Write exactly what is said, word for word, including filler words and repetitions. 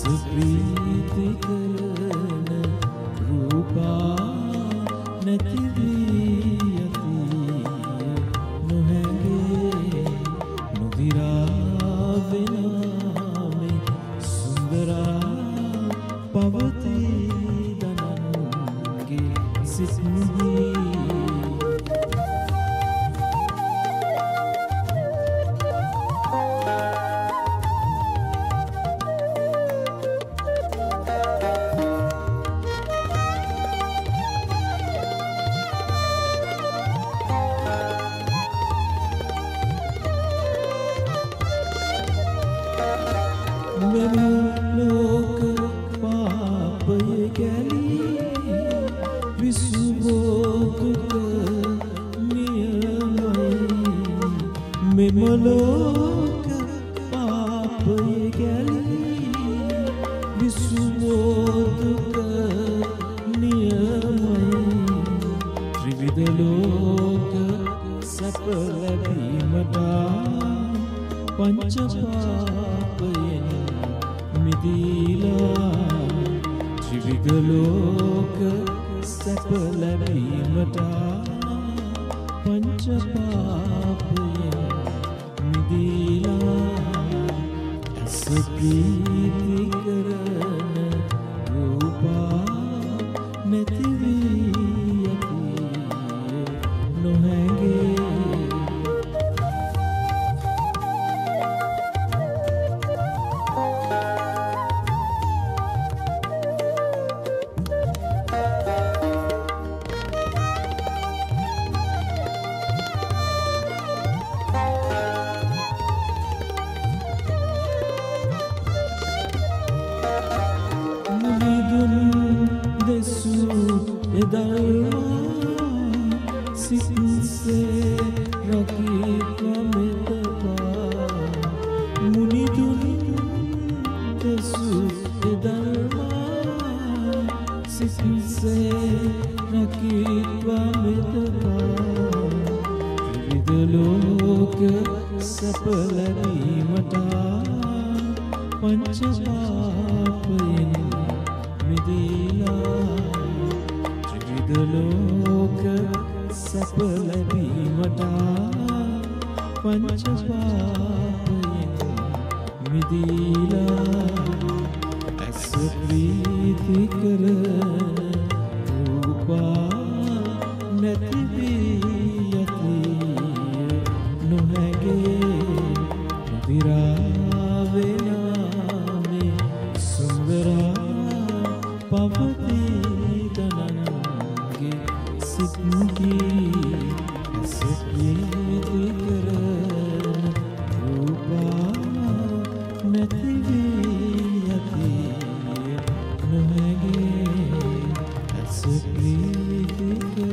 ප්‍රීති කරන රූපා නැති වී යති නොහැඟේ නොදිරා වෙනා මේ සුන්දරා පවතී දනන්ගේ සිත්හි ලෝක පාපය ගැලී විසුබෝතුක නියමයි මෙම ලෝක පාපය ගැලී විසුබෝතුක නියමයි ත්‍රිවිධ ලෝක සැප ලැබීමට පංච පාපයෙන් මිදීලා ත්‍රිවිධ ලෝක සැප ලැබීමට පංච පාපයෙන් මිදීලා ඇස ප්‍රීති කරන රූපා නැති වී යති නොහැඟේ සිත්සේ රකිත්වා මෙතපා මුනිදුන් දෙසු එදල්වා සිත්සේ රකිත්වා මෙතපා ත්‍රිවිධ ලෝක සැප ලැබීමට පංච පාපයෙන් මිදීලා ත්‍රිවිධ ලෝක සැප ලැබීමට පංච පාපයෙන් මිදීලා ඇස ප්‍රීති කරන රූපා නැති වී යති නොහැඟේ නොදිරා වෙනා මේ සුන්දරා පවතී දනන්ගේ සිත්හි ඇස ප්‍රීති කරන රූපා නැති වී යති නොහැඟේ ඇස ප්‍රීති කරන